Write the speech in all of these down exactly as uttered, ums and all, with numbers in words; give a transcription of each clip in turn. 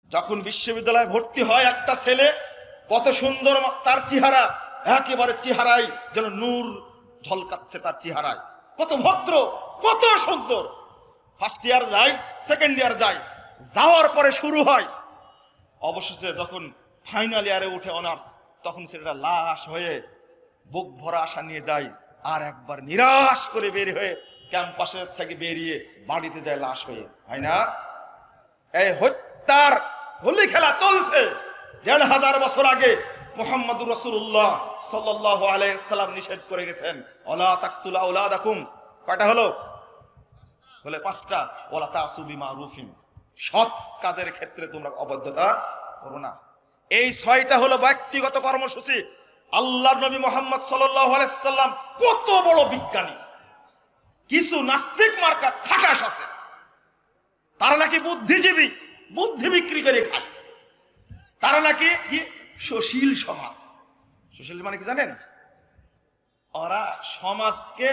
যখন বিশ্ববিদ্যালয়ে ভর্তি হয় একটা ছেলে, কত সুন্দর তার চেহারা, একেবারে চেহারায় যেন নূর ঝলকাচ্ছে তার চেহারায়, কত ভদ্র, কত সুন্দর। ফার্স্ট ইয়ার যায়, সেকেন্ড ইয়ার যায়, যাওয়ার পরে শুরু হয়, অবশেষে যখন ফাইনাল ইয়ারে উঠে অনার্স, তখন সেটা লাশ হয়ে বুক ভরা আশা নিয়ে যায়, আর একবার নিরাশ করে বের হয়ে ক্যাম্পাসের থেকে বেরিয়ে বাড়িতে যায় লাশ হয়ে, হয় না? এই হত্যার হোলি খেলা চলছে। দেড় হাজার বছর আগে মুহাম্মদুর রাসূলুল্লাহ সাল্লাল্লাহু আলাইহি ওয়াসাল্লাম নিষেধ করে গেছেন, ওয়ালা তাকতুলু আওলাদাকুম। কয়টা হলো? বলে পাঁচটা। ওয়ালা তাসু বিমারুফিন, সৎ কাজের ক্ষেত্রে তোমরা অবদ্ধতা করো না। এই ছয়টা হলো ব্যক্তিগত কর্মসূচি। আল্লাহর নবী মুহাম্মদ সাল্লাল্লাহু আলাইহি ওয়াসাল্লাম কত বড় বিজ্ঞানী। কিছু নাস্তিক মার্কা খাটাস আছে, তারা নাকি বুদ্ধিজীবী, বুদ্ধি বিক্রি করে খায়। তারা নাকি কি সুশীল সমাজ। সুশীল মানে কি জানেন? ওরা সমাজকে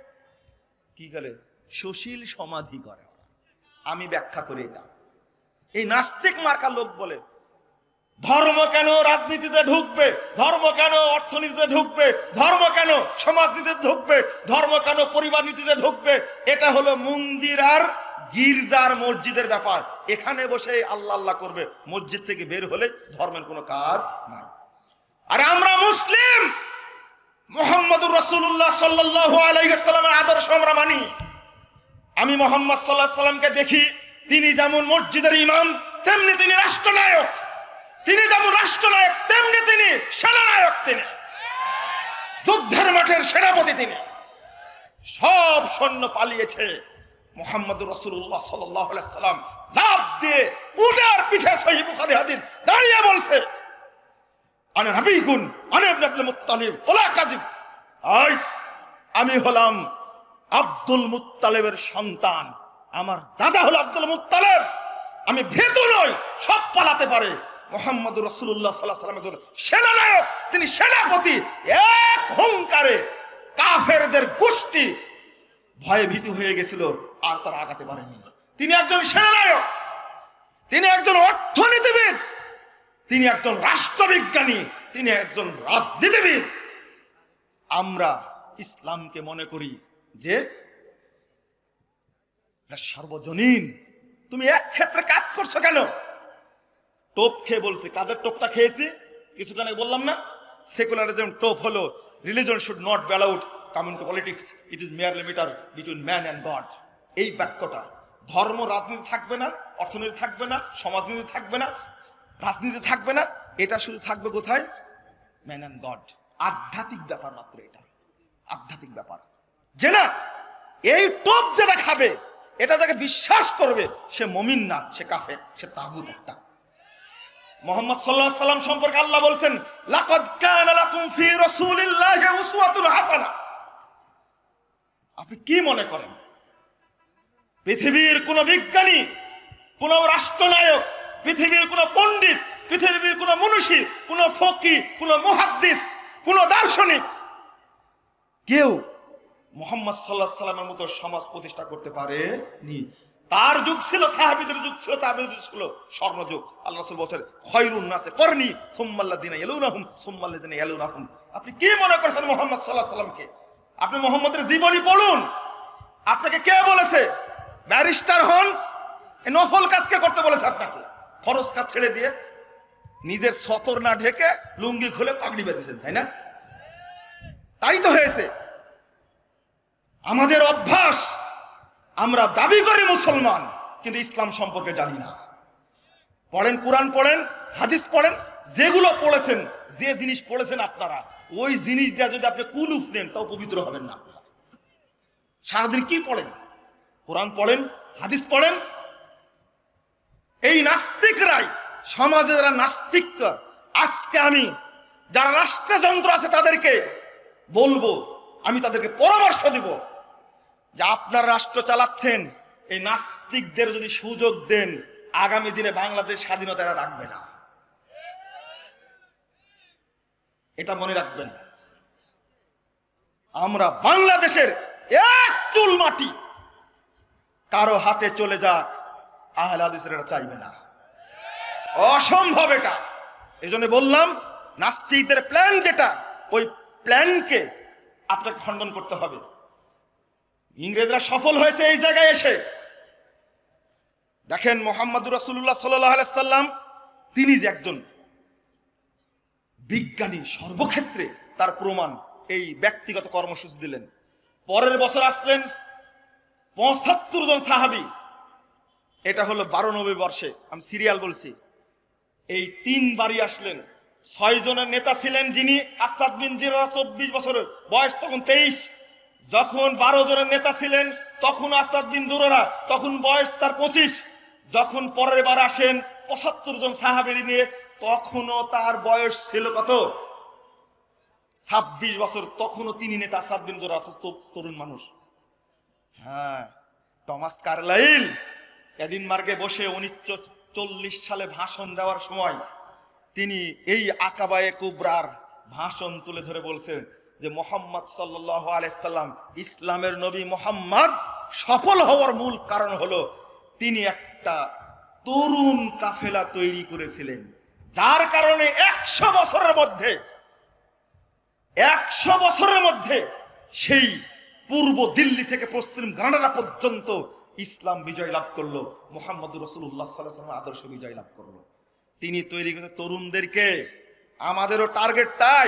কি করে সুশীল সমাধি করে। ওরা, আমি ব্যাখ্যা করি এটা। এই নাস্তিক মার্কা লোক বলে ধর্ম কেন রাজনীতিতে ঢুকবে, ধর্ম কেন অর্থনীতিতে ঢুকবে, ধর্ম কেন সমাজনীতিতে ঢুকবে, ধর্ম কেন পরিবার নীতিতে ঢুকবে। এটা হলো মন্দির আর গির্জার মসজিদের ব্যাপার। এখানে বসে আল্লাহ আল্লাহ করবে, মসজিদ থেকে বের হলে ধর্মের কোনো কাজ নাই। আর আমরা মুসলিম, মুহাম্মদুর রাসূলুল্লাহ সাল্লাল্লাহু আলাইহি ওয়াসাল্লামের আদর্শ আমরা মানি। আমি মুহাম্মদ সাল্লাল্লাহু আলাইহি ওয়াসাল্লামকে দেখি, তিনি যেমন মসজিদের ইমাম, তেমনি তিনি রাষ্ট্রনায়ক। তিনি যেমন রাষ্ট্রনায়ক, তেমনি তিনি সেনানায়ক। তিনি যুদ্ধের মাঠের সেনাপতি। তিনি সব সৈন্য পালিয়েছে, মুহাম্মদুর রাসূলুল্লাহ সাল্লাল্লাহু আলাইহি ওয়াসাল্লাম লাফ দিয়ে উটের পিঠে, সহিহ বুখারী হাদিস, দাঁড়িয়ে বলছে, আনা নবিয়ুন আনা ইবনে আব্দুল মুত্তালিব ওয়ালা কাযিব। আই আমি হলাম আব্দুল মুত্তালিবের সন্তান, আমার দাদা হলো আব্দুল মুত্তালিব, আমি ভীতু নই, সব পালাতে পারে। মুহাম্মদুর রাসূলুল্লাহ সাল্লাল্লাহু আলাইহি ওয়াসাল্লাম সেনানায়ক, তিনি সেনাপতি। এক হুঙ্কারে কাফেরদের গোষ্ঠী ভয়ে ভীতু হয়ে গেছিল, আর তারা আগাতে পারেনি। তিনি একজন সেনানায়ক, তিনি একজন অর্থনীতিবিদ, তিনি একজন রাষ্ট্রবিজ্ঞানী, তিনি একজন রাজনীতিবিদ। আমরা ইসলামকে মনে করি যে সার্বজনীন। তুমি এক ক্ষেত্রে কাজ করছো কেন? টোপ খেয়ে বলছি, কাদের টোপটা খেয়েছি কিছুক্ষণ আগে বললাম না? সেকুলারিজম টোপ হলো religion should not be allowed come into politics, it is merely matter between man and God. এই বাক্যটা, ধর্ম রাজনীতি থাকবে না, অর্থনীতি থাকবে না, সমাজনীতি থাকবে না, রাজনীতি থাকবে না, এটা শুধু থাকবে কোথায়? Man and God. আধ্যাত্মিক ব্যাপার মাত্র এটা, আধ্যাত্মিক ব্যাপার। যে না, এই টোপ যেটা খাবে, এটা যাকে বিশ্বাস করবে, সে মুমিন না, সে কাফের, সে তাগুত একটা। মুহাম্মদ সাল্লাল্লাহু আলাইহি ওয়াসাল্লাম সম্পর্কে আল্লাহ বলছেন, লাকাদ কানা লাকুম ফি রাসূলিল্লাহি উসওয়াতুন হাসানা। আপনি কি মনে করেন পৃথিবীর কোন বিজ্ঞানী, কোন রাষ্ট্রনায়ক, পৃথিবীর কোন পণ্ডিত, পৃথিবীর কোন মনীষী, কোন ফকি, কোন মুহাদ্দিস, কোন দার্শনিক, কেউ মুহাম্মদ সাল্লাল্লাহু আলাইহি ওয়াসাল্লামের মতো সমাজ প্রতিষ্ঠা করতে পারেনি? তার যুগ ছিল, সাহাবীদের যুগ ছিল, তাবেঈদের যুগ ছিল স্বর্ণযুগ। আল্লাহ রাসূল বলেছেন, খায়রুন নাসি করনি সুম্মাল্লাযিনা ইয়ালুনাহুম সুম্মাল্লাযিনা ইয়ালুনাহুম। আপনি কি মনে করছেন মুহাম্মদ সাল্লাল্লাহু আলাইহি ওয়াসাল্লামকে? আপনি মুহাম্মদের জীবনী পড়ুন। আপনাকে কে বলেছে ব্যারিস্টার হন? এই নফল কাজ কে করতে বলেছে আপনাকে? ফরজ কাজ ছেড়ে দিয়ে নিজের সতর না ঢেকে লুঙ্গি খুলে পাগড়ি বেঁধেছেন, তাই না? তাই তো হয়েছে। আমাদের অভ্যাস, আমরা দাবি করি মুসলমান, কিন্তু ইসলাম সম্পর্কে জানি না। পড়েন, কোরআন পড়েন, হাদিস পড়েন, যেগুলো পড়েছেন, যে জিনিস পড়েছেন আপনারা, ওই জিনিস দিয়ে যদি আপনি কুলুফ নেন, তাও পবিত্র হবেন না। আপনারা সারাদিন কি পড়েন? কোরআন পড়েন, হাদিস পড়েন। এই নাস্তিকরাই সমাজে, যারা নাস্তিক, আজকে আমি যারা রাষ্ট্রযন্ত্র আছে তাদেরকে বলবো, আমি তাদেরকে পরামর্শ দিব যে আপনার রাষ্ট্র চালাচ্ছেন, এই নাস্তিকদের যদি সুযোগ দেন, আগামী দিনে বাংলাদেশ স্বাধীনতা এরা রাখবে না। এটা মনে রাখবেন। আমরা বাংলাদেশের এক চুল মাটি কারো হাতে চলে যাক, আহলে হাদিসের এরা চাইবে না। অসম্ভব এটা। এই জন্য বললাম নাস্তিকদের প্ল্যান যেটা, ওই প্ল্যানকে আপনাকে খণ্ডন করতে হবে। ইংরেজরা সফল হয়েছে এই জায়গায় এসে। দেখেন মুহাম্মদুর রাসূলুল্লাহ সাল্লাল্লাহু আলাইহি সাল্লাম, তিনি যে একজন বিজ্ঞানী, সর্বক্ষেত্রে তার প্রমাণ এই ব্যক্তিগত কর্মসূচি দিলেন। পরের বছর আসলেন পঁচাত্তর জন সাহাবী, এটা হলো বারো নবী বর্ষে, আমি সিরিয়াল বলছি। এই তিনবারই আসলেন। ছয় জনের নেতা ছিলেন যিনি আসাদ বিন জিরারা, চব্বিশ বছরের বয়স, তখন তেইশ। যখন বারো জনের নেতা ছিলেন তখন আসাদ বিন জুরারা, তখন বয়স তার পঁচিশ। যখন পরের বার আসেন পঁচাত্তর জন সাহাবী নিয়ে, তখনও তার বয়স ছিল কত? ছাব্বিশ বছর। তখনও তিনি নেতা আসাদ বিন জুরারা, তরুণ মানুষ। হ্যাঁ, টমাস কার্লাইল এডিনবার্গে বসে উনিশশো চল্লিশ সালে ভাষণ দেওয়ার সময় তিনি এই আকাবায়ে কুবরার ভাষণ তুলে ধরে বলছেন যে মুহাম্মদ সাল্লাল্লাহু আলাইহি সাল্লাম, ইসলামের নবী মুহাম্মদ সফল হওয়ার মূল কারণ হলো তিনি একটা তরুণ কাফেলা তৈরি করেছিলেন, যার কারণে একশো বছরের মধ্যে একশো বছরের মধ্যে সেই পূর্ব দিল্লি থেকে পশ্চিম কানাডা পর্যন্ত ইসলাম বিজয় লাভ করলো, মুহাম্মদুর রাসূলুল্লাহ সাল্লাল্লাহু আলাইহি ওয়াসাল্লাম আদর্শ বিজয় লাভ করলো। তিনি তৈরি করেছে তরুণদেরকে। আমাদেরও টার্গেট তাই।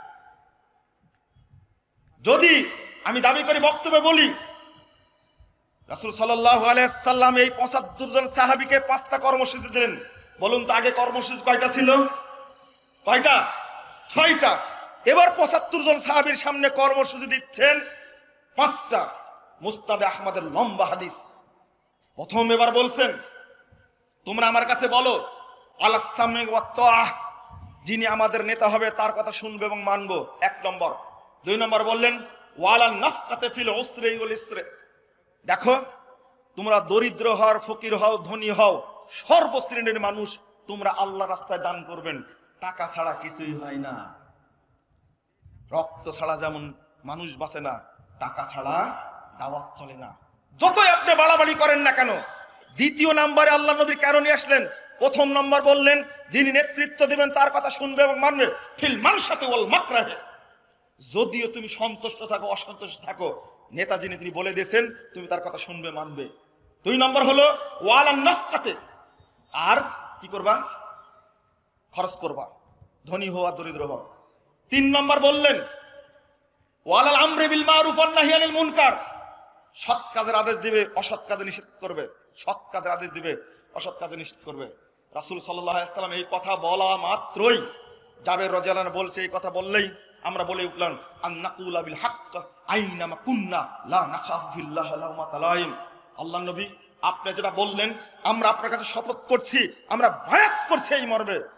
যদি আমি দাবি করি, বক্তব্যে বলি, রাসূল সাল্লাল্লাহু আলাইহি ওয়াসাল্লাম এই পঁচাত্তর জন সাহাবীকে পাঁচটা কর্মসূচি দিলেন। বলুন তো আগে কর্মসূচি কয়টা ছিল? কয়টা? ছয়টা। এবার পঁচাত্তর জন সাহাবীর সামনে কর্মসূচি দিচ্ছেন পাঁচটা। মুসনাদে আহমদের লম্বা হাদিস। প্রথম এবার বলছেন, তোমরা আমার কাছে বলো আলাস সামি ওয়া তাআহ, যিনি আমাদের নেতা হবে তার কথা শুনবে এবং মানবো, এক নম্বর। দুই নম্বর বললেন ওয়ালান নাফকাতে ফিল উসরি ওয়াল ইসরি, দেখো তোমরা দরিদ্র হও, ফকির হও, ধনী হও, সর্বশ্রেণীর মানুষ তোমরা আল্লাহর রাস্তায় দান করবেন। টাকা ছাড়া কিছুই হয় না। রক্ত ছাড়া যেমন মানুষ বাঁচে না, টাকা ছাড়া দাওয়াত চলে না, যতই আপনি বাড়াবাড়ি করেন না কেন। দ্বিতীয় নম্বরে আল্লাহ নবী কেন নিয়ে আসলেন? প্রথম নম্বর বললেন যিনি নেতৃত্ব দিবেন তার কথা শুনবে এবং মানবে, ফিল মানশাতি ওয়াল মাকরাহে, যদিও তুমি সন্তুষ্ট থাকো, অসন্তুষ্ট থাকো, নেতা যিনি তিনি বলে দিয়েছেন তুমি তার কথা শুনবে, মানবে। দুই নম্বর হলো ওয়ালান নাফকাতে, আর কি করবা? খরচ করবা, ধনী হও আর দরিদ্র হও। তিন নম্বর বললেন ওয়ালাল আমরি বিল মারুফ ওয়ান নাহি আনিল মুনকার, সৎ কাজের আদেশ দিবে, অসৎ কাজে নিষেধ করবে। সৎ কাজের আদেশ দিবে, অসৎ কাজে নিষেধ করবে। রাসূল সাল্লাল্লাহু আলাইহি ওয়াসাল্লাম এই কথা বলা মাত্রই, জাবের রাদিয়াল্লাহু আনহু বলছে, এই কথা বললেই আমরা বলে উঠলাম আন নাকুলা বিল হক আইনামা কুন্না লা নাখাফু ফিল্লাহ লাউমাতা লাইম। আল্লাহর নবী আপনি যেটা বললেন, আমরা আপনার কাছে শপথ করছি, আমরা বায়াত করছি এই মর্মে